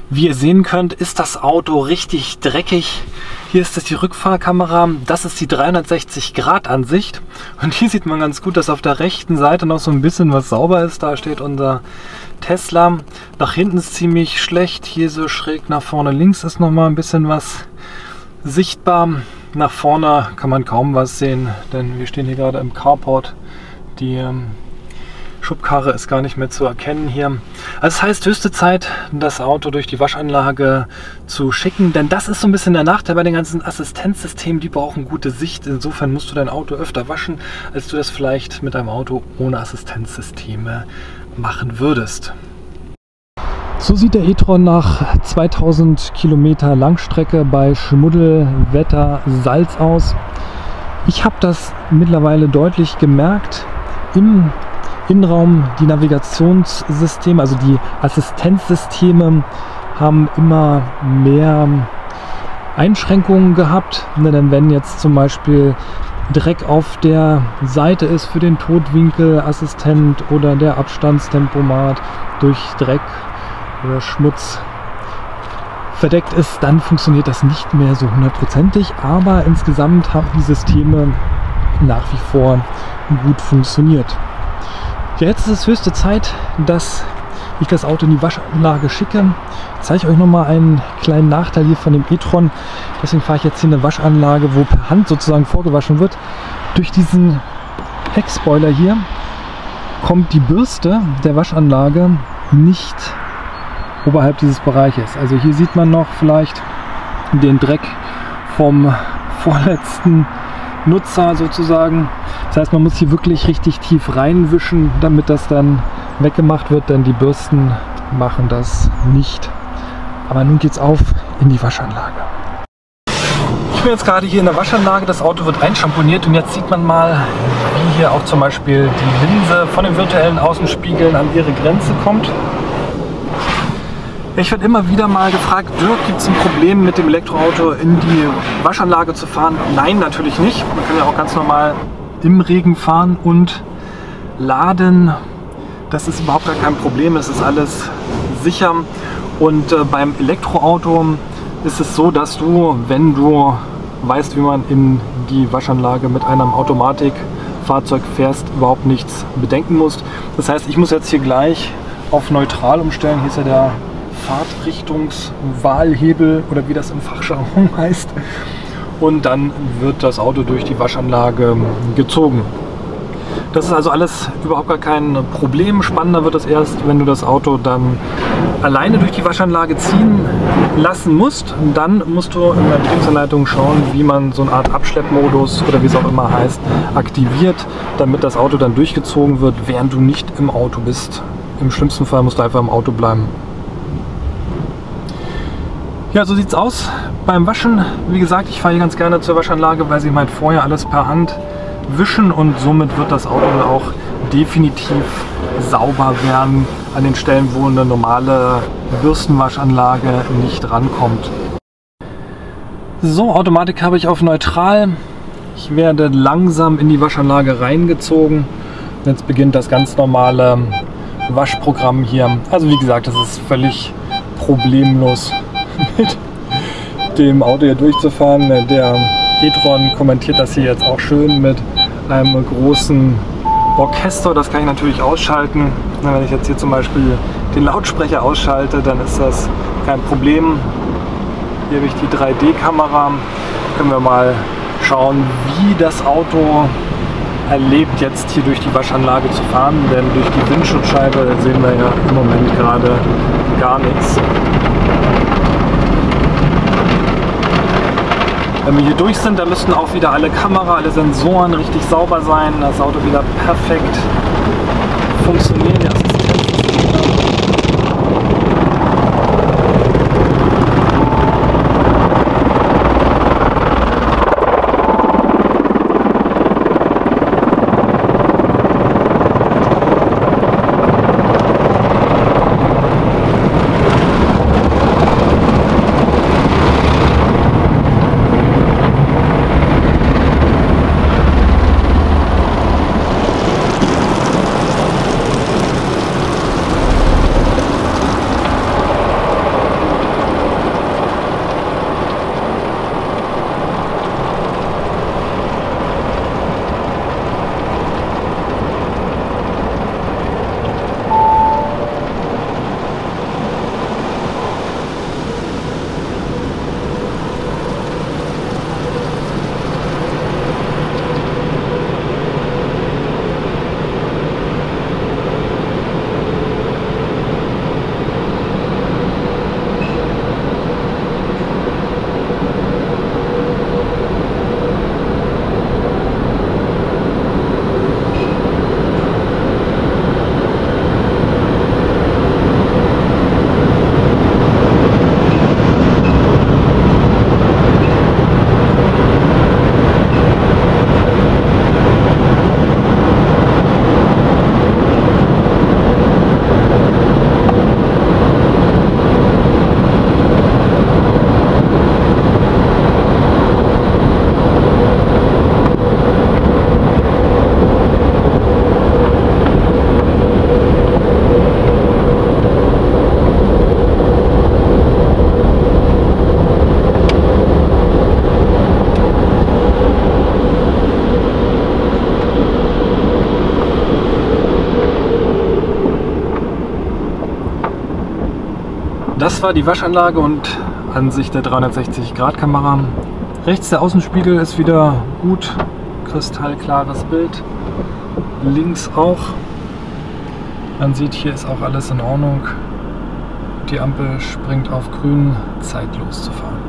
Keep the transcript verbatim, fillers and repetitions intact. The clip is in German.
Wie ihr sehen könnt, ist das Auto richtig dreckig. Hier ist das die Rückfahrkamera, das ist die dreihundertsechzig Grad Ansicht. Und hier sieht man ganz gut, dass auf der rechten Seite noch so ein bisschen was sauber ist. Da steht unser Tesla. Nach hinten ist ziemlich schlecht. Hier so schräg nach vorne links ist noch mal ein bisschen was sichtbar. Nach vorne kann man kaum was sehen, denn wir stehen hier gerade im Carport. Die ähm, Schubkarre ist gar nicht mehr zu erkennen hier. Also das heißt, höchste Zeit, das Auto durch die Waschanlage zu schicken, denn das ist so ein bisschen der Nachteil bei den ganzen Assistenzsystemen, die brauchen gute Sicht. Insofern musst du dein Auto öfter waschen, als du das vielleicht mit einem Auto ohne Assistenzsysteme machen würdest. So sieht der e-tron nach zweitausend Kilometer Langstrecke bei Schmuddelwetter, Salz aus. Ich habe das mittlerweile deutlich gemerkt. Im Innenraum, die Navigationssysteme, also die Assistenzsysteme, haben immer mehr Einschränkungen gehabt. Denn wenn jetzt zum Beispiel Dreck auf der Seite ist für den Totwinkelassistent oder der Abstandstempomat durch Dreck oder Schmutz verdeckt ist, dann funktioniert das nicht mehr so hundertprozentig. Aber insgesamt haben die Systeme nach wie vor gut funktioniert. Ja, jetzt ist es höchste Zeit, dass ich das Auto in die Waschanlage schicke. Ich zeige euch noch mal einen kleinen Nachteil hier von dem e-tron. Deswegen fahre ich jetzt hier eine Waschanlage, wo per Hand sozusagen vorgewaschen wird. Durch diesen Heckspoiler hier kommt die Bürste der Waschanlage nicht oberhalb dieses Bereiches. Also hier sieht man noch vielleicht den Dreck vom vorletzten Nutzer sozusagen. Das heißt, man muss hier wirklich richtig tief reinwischen, damit das dann weggemacht wird, denn die Bürsten machen das nicht. Aber nun geht's auf in die Waschanlage. Ich bin jetzt gerade hier in der Waschanlage, das Auto wird einschamponiert und jetzt sieht man mal, wie hier auch zum Beispiel die Linse von den virtuellen Außenspiegeln an ihre Grenze kommt. Ich werde immer wieder mal gefragt, Dirk, gibt es ein Problem mit dem Elektroauto in die Waschanlage zu fahren? Nein, natürlich nicht. Man kann ja auch ganz normal im Regen fahren und laden. Das ist überhaupt gar kein Problem, es ist alles sicher. Und äh, beim Elektroauto ist es so, dass du, wenn du weißt, wie man in die Waschanlage mit einem Automatikfahrzeug fährst, überhaupt nichts bedenken musst. Das heißt, ich muss jetzt hier gleich auf neutral umstellen. Hier ist ja der Fahrtrichtungswahlhebel oder wie das im Fachjargon heißt. Und dann wird das Auto durch die Waschanlage gezogen. Das ist also alles überhaupt gar kein Problem. Spannender wird es erst, wenn du das Auto dann alleine durch die Waschanlage ziehen lassen musst. Dann musst du in der Bedienungsanleitung schauen, wie man so eine Art Abschleppmodus oder wie es auch immer heißt, aktiviert, damit das Auto dann durchgezogen wird, während du nicht im Auto bist. Im schlimmsten Fall musst du einfach im Auto bleiben. Ja, so sieht es aus beim Waschen. Wie gesagt, ich fahre hier ganz gerne zur Waschanlage, weil sie halt vorher alles per Hand wischen und somit wird das Auto dann auch definitiv sauber werden an den Stellen, wo eine normale Bürstenwaschanlage nicht rankommt. So, Automatik habe ich auf neutral. Ich werde langsam in die Waschanlage reingezogen. Jetzt beginnt das ganz normale Waschprogramm hier. Also wie gesagt, das ist völlig problemlos mit dem Auto hier durchzufahren. Der e-tron kommentiert das hier jetzt auch schön mit einem großen Orchester. Das kann ich natürlich ausschalten. Wenn ich jetzt hier zum Beispiel den Lautsprecher ausschalte, dann ist das kein Problem. Hier habe ich die drei D Kamera. Können wir mal schauen, wie das Auto erlebt, jetzt hier durch die Waschanlage zu fahren. Denn durch die Windschutzscheibe sehen wir ja im Moment gerade gar nichts. Wenn wir hier durch sind, dann müssten auch wieder alle Kamera, alle Sensoren richtig sauber sein, das Auto wieder perfekt funktionieren. Die Das war die Waschanlage und Ansicht der dreihundertsechzig Grad Kamera. Rechts der Außenspiegel ist wieder gut, kristallklares Bild. Links auch. Man sieht, hier ist auch alles in Ordnung. Die Ampel springt auf grün, Zeit loszufahren.